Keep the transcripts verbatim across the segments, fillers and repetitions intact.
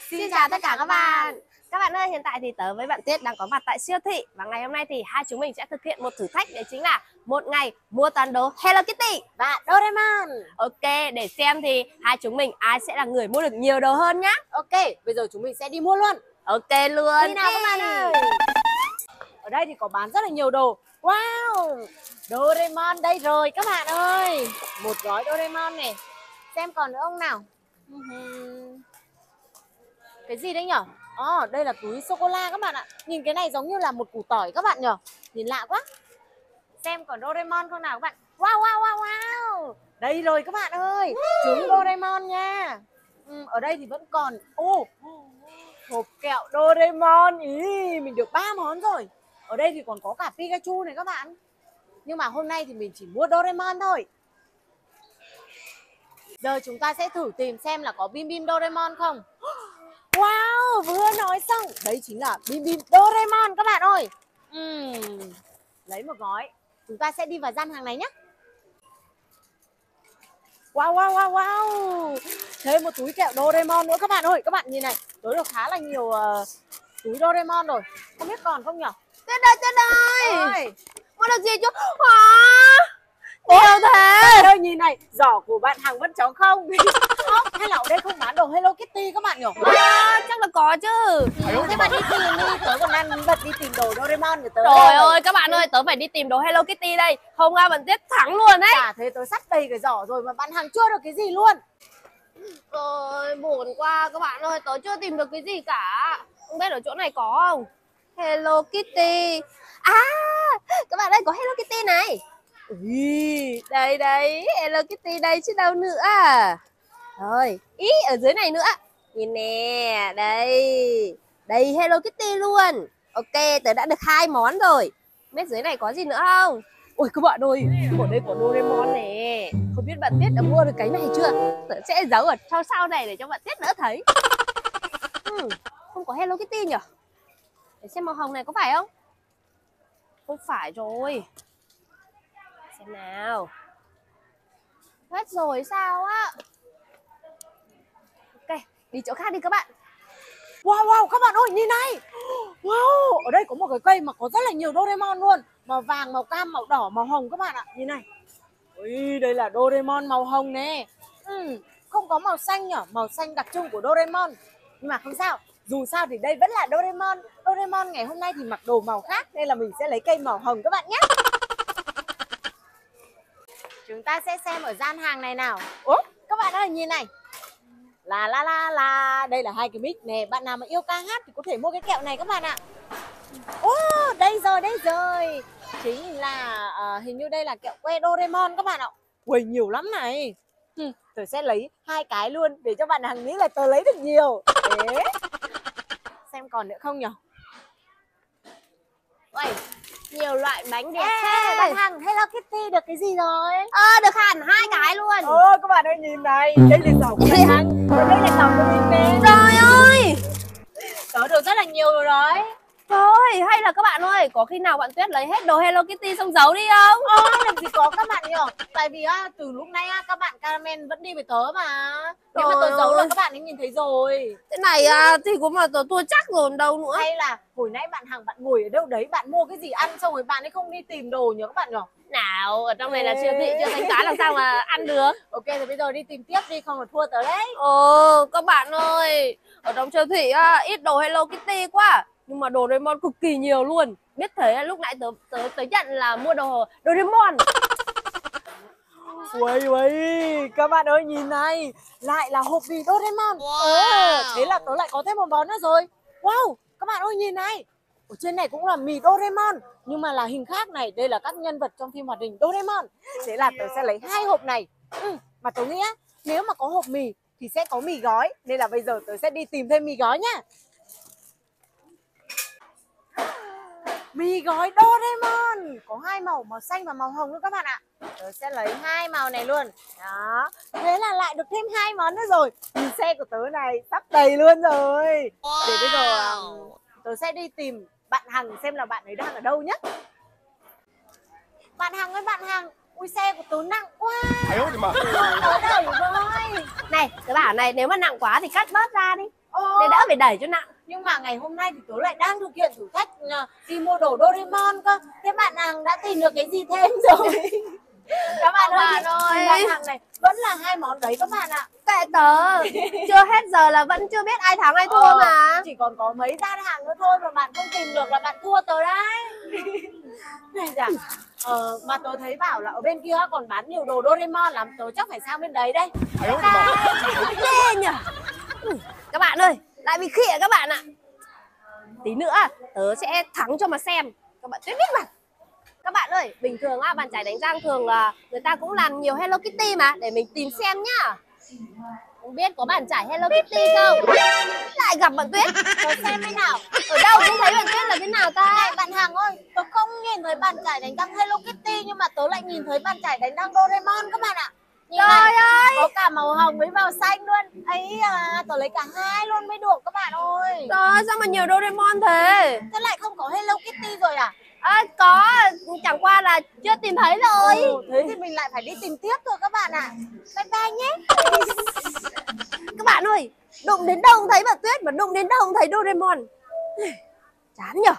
Xin chào tất cả các bạn. Các bạn ơi, hiện tại thì tớ với bạn Tuyết đang có mặt tại siêu thị. Và ngày hôm nay thì hai chúng mình sẽ thực hiện một thử thách. Đấy chính là một ngày mua toàn đồ Hello Kitty và Doraemon. Ok, để xem thì hai chúng mình ai sẽ là người mua được nhiều đồ hơn nhá. Ok, bây giờ chúng mình sẽ đi mua luôn. Ok luôn. Đi nào các bạn ơi. Ở đây thì có bán rất là nhiều đồ. Wow, Doraemon đây rồi các bạn ơi. Một gói Doraemon này. Xem còn nữa không nào. Cái gì đấy nhở? Ồ, oh, đây là túi sô-cô-la các bạn ạ. Nhìn cái này giống như là một củ tỏi các bạn nhở. Nhìn lạ quá. Xem còn Doraemon không nào các bạn. Wow, wow, wow, wow. Đây rồi các bạn ơi. Trứng Doraemon nha. ừ, Ở đây thì vẫn còn Ô, oh, hộp kẹo Doraemon. Ý, mình được ba món rồi. Ở đây thì còn có cả Pikachu này các bạn. Nhưng mà hôm nay thì mình chỉ mua Doraemon thôi. Giờ chúng ta sẽ thử tìm xem là có Bim Bim Doraemon không. Wow, vừa nói xong. Đấy chính là Bim Bim Doraemon các bạn ơi. uhm, Lấy một gói. Chúng ta sẽ đi vào gian hàng này nhé. Wow, wow, wow, wow. Thêm một túi kẹo Doraemon nữa các bạn ơi. Các bạn nhìn này, tôi được khá là nhiều uh, túi Doraemon rồi. Không biết còn không nhỉ? Tuyết ơi, Tuyết ơi. Ôi, mua được gì chứ? Wow, nhiều thế. Đây nhìn này, giỏ của bạn Hằng vẫn trống không? Hay là ở đây không bán đồ Hello Kitty các bạn nhỉ? À, chắc là có chứ. Thế bạn đi tìm đi, tớ còn đang bật đi tìm đồ Doraemon của tớ. Trời ơi các bạn ơi, tớ phải đi tìm đồ Hello Kitty đây. Không ra bạn Tuyết thắng luôn đấy. À thế tớ sắp đầy cái giỏ rồi mà bạn Hằng chưa được cái gì luôn. Ôi buồn quá các bạn ơi, tớ chưa tìm được cái gì cả. Không biết ở chỗ này có không? Hello Kitty. À, các bạn ơi, có Hello Kitty này. Ui, đây đây, Hello Kitty đây chứ đâu nữa. Rồi, ý ở dưới này nữa. Nhìn nè, đây. Đây Hello Kitty luôn. Ok, tớ đã được hai món rồi. Biết dưới này có gì nữa không? Ôi các bạn ơi, ở đây có Doraemon nè. Không biết bạn Tuyết đã mua được cái này chưa? Tớ sẽ giấu ở sau sau này để cho bạn Tuyết đỡ thấy. ừ, Không có Hello Kitty nhỉ? Để xem màu hồng này có phải không? Không phải rồi. Xem nào. Hết rồi sao á? Ok, đi chỗ khác đi các bạn. Wow, wow, các bạn ơi, nhìn này. Wow, ở đây có một cái cây mà có rất là nhiều Doraemon luôn. Màu vàng, màu cam, màu đỏ, màu hồng các bạn ạ. Nhìn này. Ui, đây là Doraemon màu hồng nè. ừ, Không có màu xanh nhở, màu xanh đặc trưng của Doraemon. Nhưng mà không sao, dù sao thì đây vẫn là Doraemon. Doraemon ngày hôm nay thì mặc đồ màu khác, nên là mình sẽ lấy cây màu hồng các bạn nhé. Chúng ta sẽ xem ở gian hàng này nào. Ủa, các bạn ơi, nhìn này. La la la la, đây là hai cái mic nè. Bạn nào mà yêu ca hát thì có thể mua cái kẹo này các bạn ạ. Ô, oh, đây rồi, đây rồi. Chính là uh, hình như đây là kẹo que Doraemon các bạn ạ. Ui, nhiều lắm này. hmm, Tôi sẽ lấy hai cái luôn để cho bạn Hằng nghĩ là tôi lấy được nhiều. Thế xem còn nữa không nhỉ? Ui, nhiều loại bánh đẹp Ê, thế. bạn Hằng, Hello Kitty được cái gì rồi? Ờ, à, được hẳn hai cái luôn. Ồ, các bạn ơi nhìn này. Đây là giỏ của bạn Hằng. Và đây là giỏ của mình nè. Trời ơi, Có được rất là nhiều rồi đấy. trời ơi, hay là các bạn ơi, có khi nào bạn Tuyết lấy hết đồ Hello Kitty xong giấu đi không? Ồ, làm gì có các bạn nhỉ? Tại vì á, từ lúc nãy á, các bạn Caramel vẫn đi với tớ mà. Nếu mà tớ giấu là các bạn ấy nhìn thấy rồi. Thế này à, thì cũng mà tớ thua chắc rồi đâu nữa. Hay là hồi nãy bạn Hằng bạn ngồi ở đâu đấy, bạn mua cái gì ăn xong rồi bạn ấy không đi tìm đồ nhỉ các bạn nhỉ? Nào, ở trong này là siêu thị chưa thanh toán làm sao mà ăn được. Ok, thì bây giờ đi tìm tiếp đi, không là thua tớ đấy. Ồ, các bạn ơi, ở trong siêu thị à, ít đồ Hello Kitty quá. Nhưng mà đồ Doraemon cực kỳ nhiều luôn. Biết thế lúc nãy tớ, tớ, tớ nhận là mua đồ Doraemon. Ui ui, các bạn ơi nhìn này, lại là hộp mì Doraemon. Wow. Ồ, thế là tớ lại có thêm một món nữa rồi. Wow, các bạn ơi nhìn này. Ở trên này cũng là mì Doraemon, nhưng mà là hình khác này. Đây là các nhân vật trong phim hoạt hình Doraemon. Thế là tớ sẽ lấy hai hộp này. ừ, Mà tớ nghĩ nếu mà có hộp mì thì sẽ có mì gói. Nên là bây giờ tớ sẽ đi tìm thêm mì gói nhá. Mì gói Doraemon có hai màu, màu xanh và màu hồng luôn các bạn ạ. Tớ sẽ lấy hai màu này luôn. Đó, thế là lại được thêm hai món nữa rồi. Nhìn xe của tớ này sắp đầy luôn rồi. Wow. Để bây giờ tớ sẽ đi tìm bạn Hằng xem là bạn ấy đang ở đâu nhé. Bạn Hằng ơi, bạn Hằng. Ui, xe của tớ nặng quá. Tớ đẩy rồi. Này, tớ bảo này, nếu mà nặng quá thì cắt bớt ra đi. Ồ, để đỡ phải đẩy cho nặng. nhưng mà ngày hôm nay thì tớ lại đang thực hiện thử thách uh, đi mua đồ Doraemon cơ. Thế bạn hàng đã tìm được cái gì thêm rồi? Các bạn ơi, Bạn ơi. nhìn bạn hàng này vẫn là hai món đấy các bạn ạ. Kệ tớ, chưa hết giờ là vẫn chưa biết ai thắng ai thua Ờ, mà. chỉ còn có mấy gian hàng nữa thôi mà bạn không tìm được là bạn thua tớ đấy. Này dạ. Ờ, mà tớ thấy bảo là ở bên kia còn bán nhiều đồ Doraemon lắm, tớ chắc phải sang bên đấy đây. Ghê nhỉ. Ừ, các bạn ơi, lại bị khịa các bạn ạ. Tí nữa tớ sẽ thắng cho mà xem. Các bạn Tuyết biết mà. Các bạn ơi, bình thường á, bàn chải đánh răng thường là người ta cũng làm nhiều Hello Kitty mà. Để mình tìm xem nhá. Không biết có bàn chải Hello Kitty không? Lại gặp bạn Tuyết. Tớ xem thế nào. Ở đâu cũng thấy bạn Tuyết là thế nào ta? Này bạn hàng ơi, tớ không nhìn thấy bàn chải đánh răng Hello Kitty nhưng mà tớ lại nhìn thấy bàn chải đánh răng Doraemon các bạn ạ. Nhìn Trời này, ơi, có cả màu hồng với màu xanh luôn. Ấy à, tớ lấy cả hai luôn mới được các bạn ơi. trời ơi, sao mà nhiều Doraemon thế? Thế lại không có Hello Kitty rồi à? À, có, chẳng qua là chưa tìm thấy rồi. Ừ, thế thì mình lại phải đi tìm tiếp thôi các bạn ạ. Bye bye nhé. Các bạn ơi, đụng đến đâu cũng thấy bạn Tuyết, mà đụng đến đâu cũng thấy Doraemon. Chán nhở.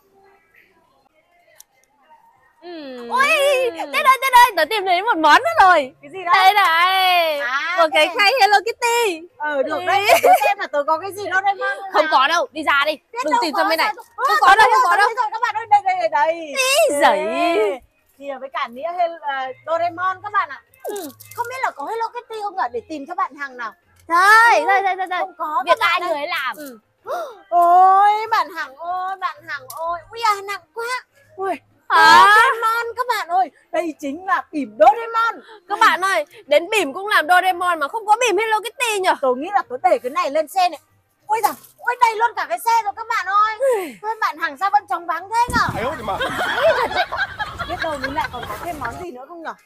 Ừ. Ôi, Tuyết ơi, Tuyết ơi, tớ tìm thấy một món nữa rồi. Cái gì đấy? Đây này, À, một cái cái- khay Hello Kitty. Ừ, được đấy. Tớ xem là tớ có cái gì Doraemon không Không nào. có đâu, đi ra đi, Biết đừng đâu tìm có, sang bên này. sao- Không Ơ, có tớ đâu, thấy không rồi, có tớ đâu. thấy rồi, các bạn ơi, đây đây đây đây. Ý giời. Thì với cả nĩa Hel- ờ, Doraemon các bạn ạ. Ừ, không biết là có Hello Kitty không ạ, để tìm cho bạn hàng nào. Thôi, thôi, thôi, thôi, thôi. Không có Việc các bạn ai ơi. người ấy làm. Ừ. Ôi bạn hàng ơi, bạn hàng ơi, ui à nặng quá. Ui, Hả? Doraemon các bạn ơi, đây chính là bìm Doraemon. Các bạn ơi, đến bỉm cũng làm Doraemon mà không có bỉm Hello Kitty nhở? Tôi nghĩ là tôi đẩy cái này lên xe này. Ôi giời, ôi đầy luôn cả cái xe rồi các bạn ơi. Thôi bạn hàng sao vẫn trống vắng thế nhở? Biết đâu mình lại còn có thêm món gì nữa không nhở?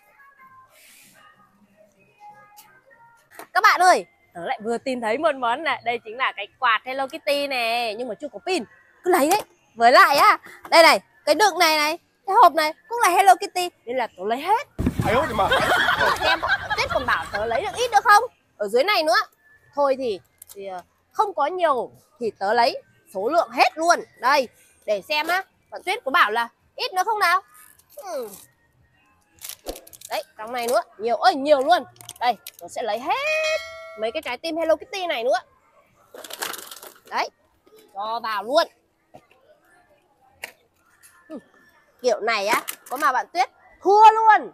Các bạn ơi, tớ lại vừa tìm thấy một món này. Đây chính là cái quạt Hello Kitty này, nhưng mà chưa có pin. Cứ lấy đấy. Với lại á, đây này, cái đựng này này, cái hộp này cũng là Hello Kitty, nên là tớ lấy hết. Để xem Tuyết còn bảo tớ lấy được ít nữa không. Ở dưới này nữa. Thôi thì, thì không có nhiều thì tớ lấy số lượng hết luôn. Đây, để xem á, bạn Tuyết có bảo là ít nữa không nào. Ừ. Đấy, trong này nữa, nhiều ơi nhiều luôn. Đây, tớ sẽ lấy hết mấy cái trái tim Hello Kitty này nữa. Đấy, cho vào luôn. Ừ. Kiểu này á, có mà bạn Tuyết thua luôn.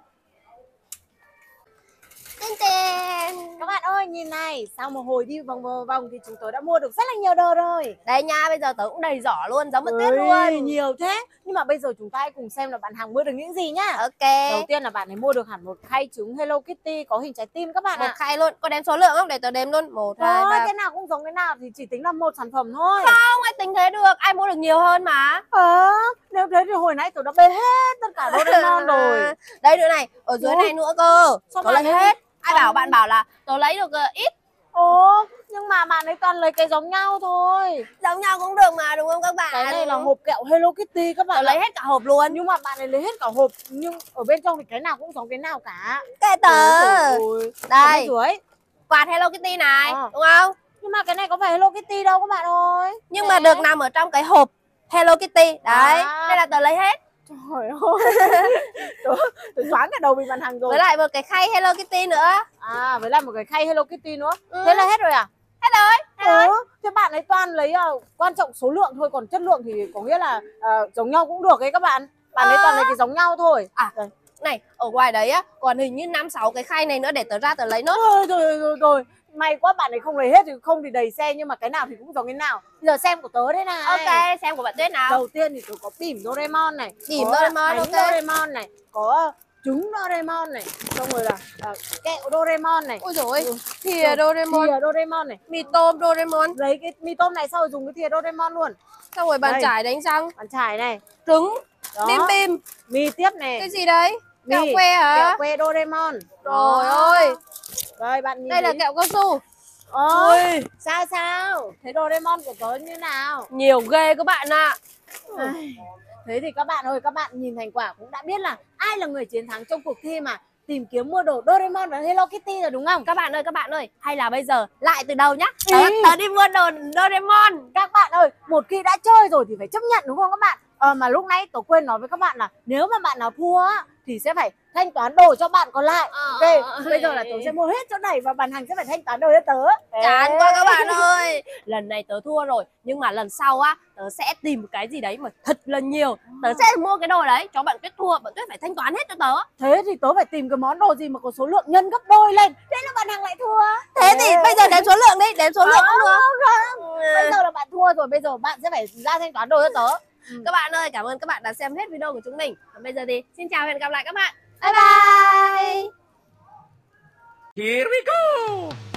Tên tên. Các bạn ơi nhìn này, sau một hồi đi vòng vòng vòng thì chúng tôi đã mua được rất là nhiều đồ rồi. Đây nha, bây giờ tớ cũng đầy giỏ luôn, giống bạn Tuyết Ôi, luôn. nhiều thế. Nhưng mà bây giờ chúng ta hãy cùng xem là bạn hàng mua được những gì nhá. Ok. Đầu tiên là bạn ấy mua được hẳn một khay trứng Hello Kitty có hình trái tim các bạn Một ạ. khay luôn, có đếm số lượng không? Để tớ đếm luôn. Một, hai, Thôi, ba. cái nào cũng giống cái nào thì chỉ tính là một sản phẩm thôi. Không ai tính thế được, ai mua được nhiều hơn mà. Ờ, nếu thế thì hồi nãy tôi đã bê hết tất cả Doraemon rồi. Đây nữa này, ở dưới Ủa? này nữa cơ. Sao Tớ bạn lấy ấy- hết. Ai Sao- bảo bạn bảo là tớ lấy được uh, ít. Ồ, nhưng mà bạn ấy toàn lấy cái giống nhau thôi. Giống nhau cũng được mà, đúng không các bạn? Cái này là hộp kẹo Hello Kitty các Tớ bạn lấy ạ. hết cả hộp luôn. Nhưng mà bạn ấy lấy hết cả hộp, nhưng ở bên trong thì cái nào cũng giống cái nào cả. Kệ tớ. Ôi, Đây, dưới. quạt Hello Kitty này, Ờ. đúng không? Nhưng mà cái này có phải Hello Kitty đâu các bạn ơi. Nhưng Đấy. mà được nằm ở trong cái hộp Hello Kitty. Đấy, À. nên là tớ lấy hết. Trời ơi. Tôi, tôi choáng cả đầu bị bạn hàng rồi. Với lại một cái khay Hello Kitty nữa. À, với lại một cái khay Hello Kitty nữa. Ừ. Thế là hết rồi à? Hết rồi, hết rồi. Ừ, thế bạn ấy toàn lấy uh, quan trọng số lượng thôi, còn chất lượng thì có nghĩa là uh, giống nhau cũng được ấy các bạn. Bạn ấy Ờ. toàn lấy cái giống nhau thôi. À, Đây. này, ở ngoài đấy á, còn hình như năm sáu cái khay này nữa, để tớ ra tớ lấy nốt. Rồi, rồi, rồi, rồi. May quá bạn ấy không lấy hết, thì không thì đầy xe, nhưng mà cái nào thì cũng giống cái nào. Bây giờ xem của tớ đây này. Ok, xem của bạn Tuyết nào. Đầu tiên thì tớ có bỉm Doraemon này, Bỉm có Doraemon, bánh ok. Doraemon này, có trứng Doraemon này, xong rồi là uh, kẹo Doraemon này, Ôi dồi ôi, ừ. thìa Doraemon, thìa Doraemon này, mì tôm Doraemon, lấy cái mì tôm này sau rồi dùng cái thìa Doraemon luôn. xong rồi bàn Đây. chải đánh răng, Bàn chải này, trứng, đó, bim bim, mì tiếp này, cái gì đấy? mì, Kẹo que hả? kẹo que Doraemon. Trời ơi, Đây bạn nhìn đây là thấy- kẹo cao su. Ôi, Ôi, sao sao? Thế Doraemon của tớ như nào? nhiều ghê các bạn ạ. Ai, thế thì các bạn ơi, các bạn nhìn thành quả cũng đã biết là ai là người chiến thắng trong cuộc thi mà tìm kiếm mua đồ Doraemon và Hello Kitty rồi đúng không? Các bạn ơi, các bạn ơi, hay là bây giờ lại từ đầu nhá. Tớ, tớ đi mua đồ Doraemon. Các bạn ơi, một khi đã chơi rồi thì phải chấp nhận đúng không các bạn? Ờ, mà lúc nãy tớ quên nói với các bạn là nếu mà bạn nào thua á, thì sẽ phải thanh toán đồ cho bạn còn lại. Ờ, Ok, ờ, bây giờ là tớ sẽ mua hết chỗ này và bàn hàng sẽ phải thanh toán đồ cho tớ. Chán Ê. quá các bạn ơi. Lần này tớ thua rồi, nhưng mà lần sau á tớ sẽ tìm một cái gì đấy mà thật là nhiều. Tớ sẽ mua cái đồ đấy cho bạn Tuyết thua, bạn Tuyết phải thanh toán hết cho tớ. Thế thì tớ phải tìm cái món đồ gì mà có số lượng nhân gấp đôi lên. Thế là bạn hàng lại thua. Thế thì bây giờ đếm số lượng đi, đếm số lượng cũng được. Không, bây giờ là bạn thua rồi, bây giờ bạn sẽ phải ra thanh toán đồ cho tớ. Ừ. Các bạn ơi, cảm ơn các bạn đã xem hết video của chúng mình. Còn bây giờ thì xin chào và hẹn gặp lại các bạn. Bye bye. Here we go!